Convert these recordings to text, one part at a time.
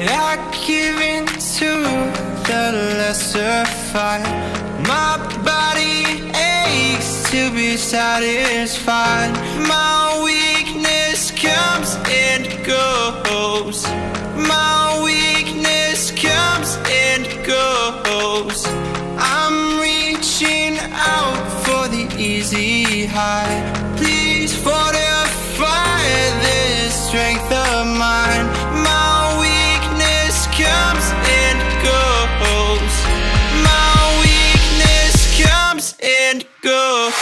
I give in to the lesser fight. My body aches to be satisfied. My weakness comes and goes. My weakness comes and goes. I'm reaching out for the easy high. Please fortify this strength of mine. My weakness comes and goes. My weakness comes and goes.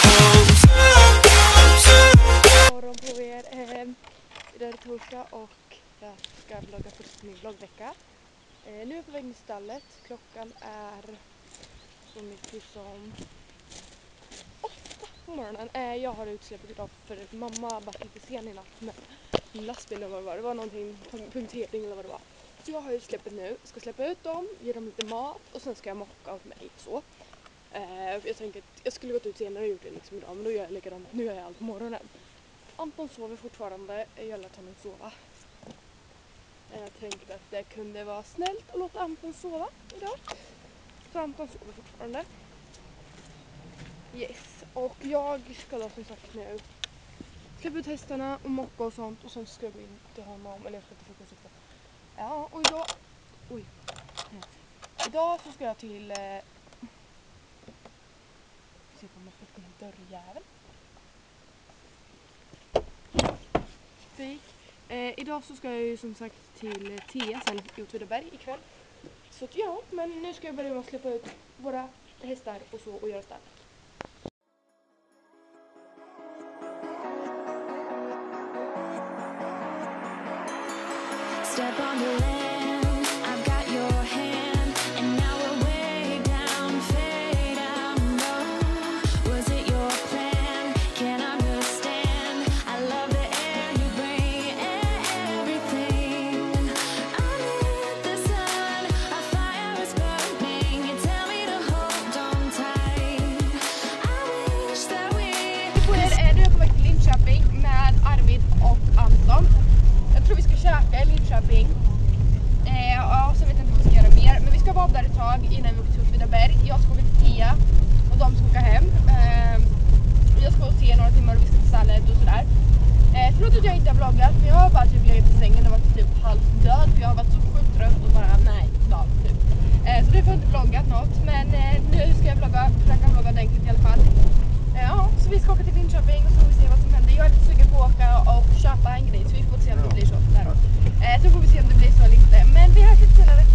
Morgon på er. Idag är det torsdag och jag ska vlogga först min vloggvecka. Nu är jag på väg till stallet. Klockan är så mycket som 8 på morgonen. Jag har utsläppet idag för mamma var lite sen i natt med lastbilen eller vad det var. Det var någonting, punktering eller vad det var. Så jag har utsläppet nu. Ska släppa ut dem, ge dem lite mat och sen ska jag mocka åt mig så. Jag tänkte att jag skulle gått ut senare och gjort det liksom idag, men då gör jag likadant. Nu gör jag allt på morgonen. Anton sover fortfarande, jag lät honom sova. Jag tänkte att det kunde vara snällt att låta Anton sova idag. Så Anton sover fortfarande. Yes, och jag ska då som sagt nu släppa ut hästarna och mocka och sånt. Och sen ska jag gå in till honom, eller jag ska till frukostsikten. Ja, och idag... Oj. Idag så ska jag till... Se på om jag får en dörrjävel. Idag så ska jag ju som sagt till Tia sen i Åtvidaberg ikväll. Så att ja, men nu ska jag börja med att släppa ut våra hästar och så och göra stall. Step on the land, I've got your hand, and now we're way down, fade out low. Was it your plan? Can't understand. I love the air you bring, everything. Under the sun, a fire is burning. You tell me to hold on tight. I wish that we... Nu är jag på väg till Linköping med Arvid och Anton. Jag tror vi ska käka i Linköping. Ja, så vet jag inte vad vi ska göra mer. Men vi ska vara där ett tag innan vi åker till Åtvidaberg. Jag ska åka till Tia och de ska åka hem. Jag ska åka till några timmar och vi ska till stallet och sådär. Förlåt att jag inte har vloggat, men jag har bara typ legat i sängen och varit typ halvt död. För jag har varit så sjukt trött och bara nej, dag typ. Så därför har jag inte vloggat något. Men nu ska jag försöka vlogga ordentligt i alla fall. Ja, så vi ska åka till Linköping och så får vi se vad som händer. Jag är lite sugen på att åka och köpa en grej, så vi får se om det blir så där då. Så får vi se om det blir så eller inte. Men vi hörs lite senare.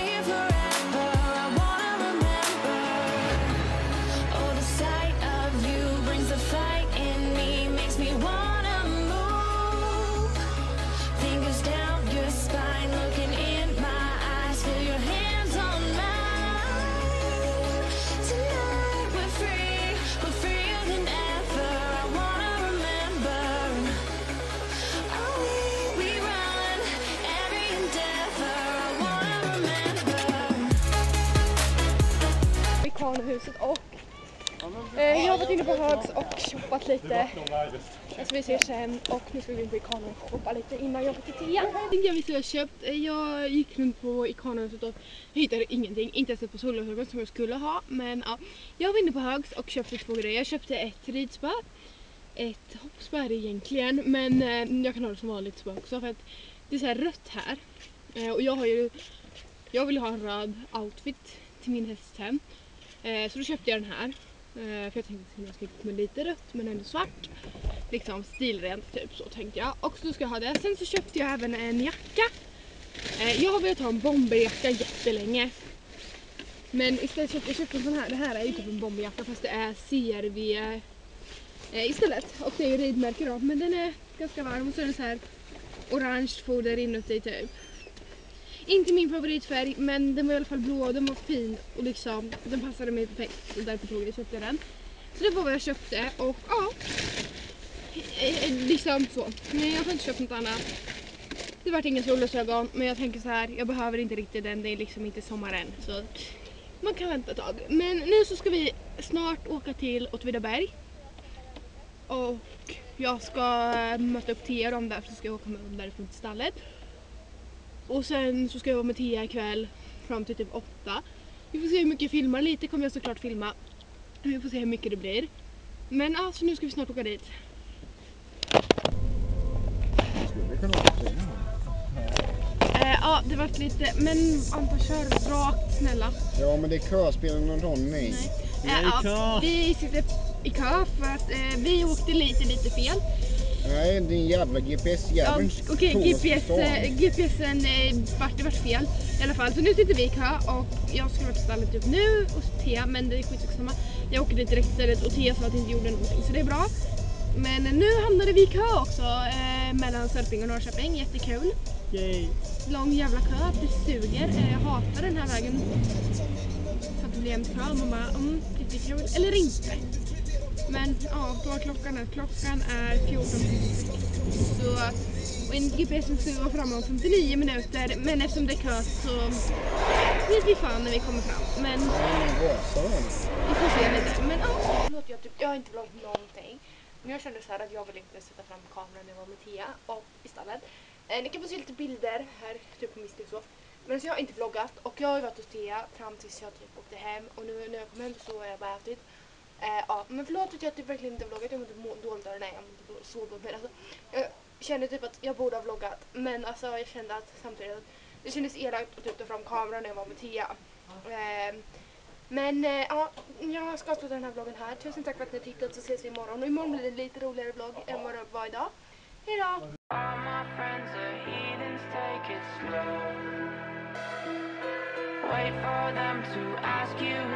Huset och jag har varit inne på Högs och shoppat lite. Alltså vi ser sen och nu ska vi in på Ikanon och shoppa lite innan jag går till Tia. Jag visste jag köpt. Jag gick runt på Ikanonhuset och hittade ingenting. Inte ens ett par solglasögon som jag skulle ha. Men ja, jag var inne på Högs och köpte 2 grejer. Jag köpte ett ridspö. Ett hoppspö egentligen. Men jag kan ha det som vanligt spö också för att det är så här rött här. Och jag vill ha en röd outfit till min häst hem. Så då köpte jag den här. För jag tänkte att jag ska med lite rött men ändå svart. Liksom stilrent typ så tänkte jag. Och så ska jag ha det. Sen så köpte jag även en jacka. Jag har velat ha en bomberjacka jättelänge. Men istället köpte jag en sån här. Det här är ju typ en bomberjacka fast det är CRV istället. Och det är ju ridmärke då. Men den är ganska varm och så är den så här orange foder inuti typ. Inte min favoritfärg, men den var i alla fall blå och den var fin och liksom, den passade mig perfekt och därför köpte jag den. Så det var vad jag köpte och ja, liksom så. Men jag har inte köpt något annat. Det var inga solglasögon, men jag tänker så här, jag behöver inte riktigt den, det är liksom inte sommaren så man kan vänta ett tag. Men nu så ska vi snart åka till Åtvidaberg och jag ska möta upp Tia och dem där, så ska jag åka med dem därifrån till stallet. Och sen så ska jag vara med Tia ikväll fram till typ 8. Vi får se hur mycket jag filmar. Lite kommer jag såklart filma. Vi får se hur mycket det blir. Men alltså nu ska vi snart åka dit. Skulle kunna åka till den. Ja, det var lite... Men Anton, kör rakt, snälla. Ja, men det är kö, spelar någon roll? Nej. Vi sitter i kö för att vi åkte lite fel. Nej, din jävla GPS-jäveln. Okej, GPSen vart fel i alla fall. Så nu sitter vi i kö och jag skulle vara på stallet typ nu och Tia, men det är skitsamma. Jag åker dit direkt istället och Tia sa att det inte gjorde någonting, så det är bra. Men nu hamnade vi i kö också mellan Sörping och Norrköping, jättekul. Yay. Lång jävla kö, det suger. Jag hatar den här vägen. För att det blir en kö och man bara, jättekul. Eller inte. Men ja, då klockan är 14. Så, och enligt GPSen ska vi vara framme om 59 minuter. Men eftersom det är kö så vet vi fan när vi kommer fram. Men vi får se lite. Men ja, jag har inte vloggat någonting. Men jag kände så här att jag vill inte sätta fram kameran när jag var med Tia och i stallet. Ni kan få se lite bilder här, typ på Mr. så. Men så jag har inte vloggat och jag har varit hos Tia fram tills jag typ åkte hem. Och nu när jag kom hem så är jag bara ätit. Ja, men förlåt att jag typ verkligen inte vloggat. Jag mår inte dåligt av det. Nej, jag mår inte så dåligt. Men alltså, jag kände typ att jag borde ha vloggat. Men alltså jag kände att samtidigt att det kändes elakt att typ ta fram kameran när jag var med Tia. Men ja, jag ska avsluta den här vloggen här. Tusen tack för att ni tittat, så ses vi imorgon. Och imorgon blir det lite roligare vlogg än vad det var idag. Hejdå! All my friends are heathens, take it slow. Wait for them to ask you